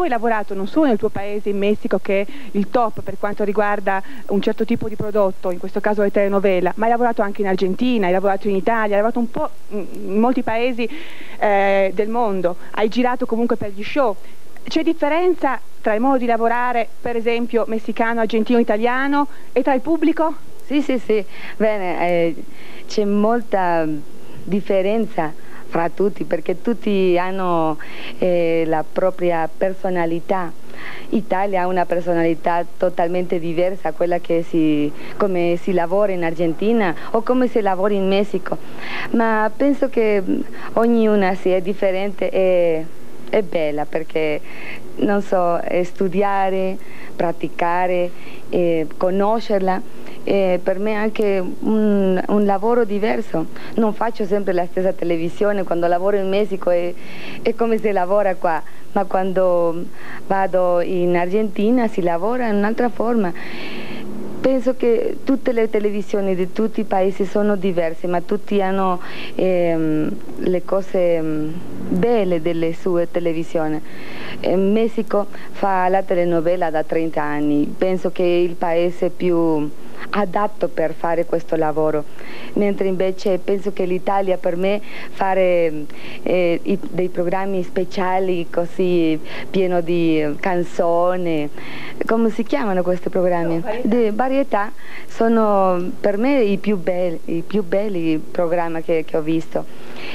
hai lavorato non solo nel tuo paese, in Messico, che è il top per quanto riguarda un certo tipo di prodotto, in questo caso le telenovela, ma hai lavorato anche in Argentina, hai lavorato in Italia, hai lavorato un po' in molti paesi del mondo, hai girato comunque per gli show. C'è differenza tra il modo di lavorare, per esempio, messicano, argentino, italiano, e tra il pubblico? Sì, sì, sì, bene, c'è molta differenza fra tutti perché tutti hanno la propria personalità. Italia ha una personalità totalmente diversa a quella come si lavora in Argentina o come si lavora in Messico, ma penso che ognuna sia differente e è bella perché, non so, studiare, praticare, conoscerla. Per me è anche un lavoro diverso. Non faccio sempre la stessa televisione, quando lavoro in Messico è come si lavora qua, ma quando vado in Argentina si lavora in un'altra forma. Penso che tutte le televisioni di tutti i paesi sono diverse, ma tutti hanno le cose belle delle sue televisioni. Messico fa la telenovela da 30 anni, penso che è il paese più adatto per fare questo lavoro, mentre invece penso che l'Italia per me fare dei programmi speciali così pieno di canzoni, come si chiamano questi programmi? Di varietà, sono per me i più belli programmi che ho visto.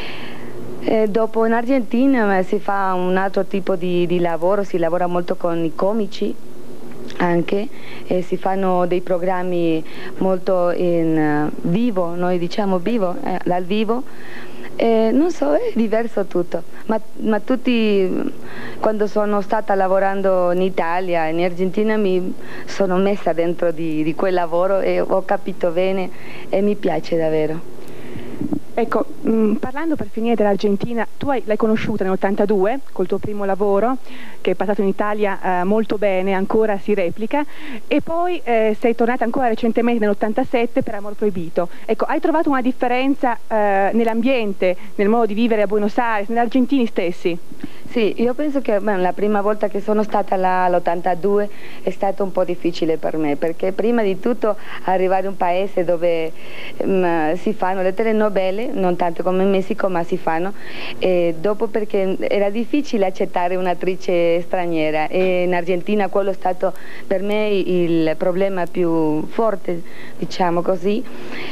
Dopo in Argentina si fa un altro tipo di lavoro, si lavora molto con i comici anche, si fanno dei programmi molto in vivo, noi diciamo vivo, dal vivo, non so, è diverso tutto, ma tutti, quando sono stata lavorando in Italia, in Argentina, mi sono messa dentro di quel lavoro e ho capito bene e mi piace davvero. Ecco, parlando per finire dell'Argentina, tu l'hai conosciuta nell'82 col tuo primo lavoro, che è passato in Italia molto bene, ancora si replica, e poi sei tornata ancora recentemente nell'87 per Amor Proibito. Ecco, hai trovato una differenza nell'ambiente, nel modo di vivere a Buenos Aires, negli argentini stessi? Sì, io penso che la prima volta che sono stata là all'82 è stato un po' difficile per me, perché prima di tutto arrivare in un paese dove si fanno le telenovele, non tanto come in Messico, ma si fanno, e dopo perché era difficile accettare un'attrice straniera, e in Argentina quello è stato per me il problema più forte, diciamo così,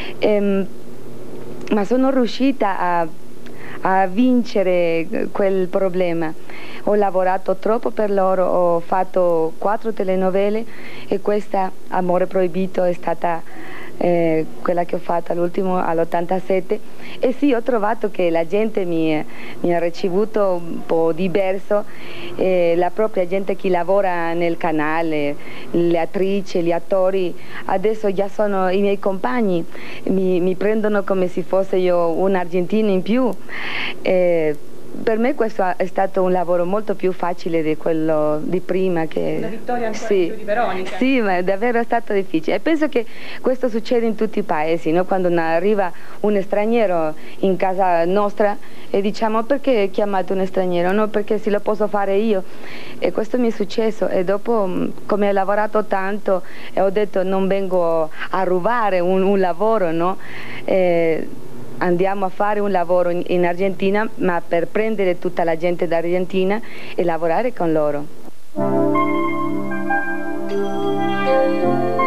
ma sono riuscita a vincere quel problema. Ho lavorato troppo per loro, ho fatto 4 telenovele e questa, Amore Proibito, è stata quella che ho fatto all'ultimo, all'87, e sì, ho trovato che la gente mi ha ricevuto un po' diverso, la propria gente che lavora nel canale, le attrici, gli attori, adesso già sono i miei compagni, mi prendono come se fosse io un argentino in più. Per me questo è stato un lavoro molto più facile di quello di prima. Una vittoria ancora più di Veronica. Sì, ma è davvero stato difficile. E penso che questo succede in tutti i paesi, no? Quando arriva un straniero in casa nostra e diciamo: perché chiamate un straniero? No, perché se lo posso fare io. E questo mi è successo, e dopo, come ho lavorato tanto, ho detto: non vengo a rubare un lavoro, no? Andiamo a fare un lavoro in Argentina, ma per prendere tutta la gente d'Argentina e lavorare con loro.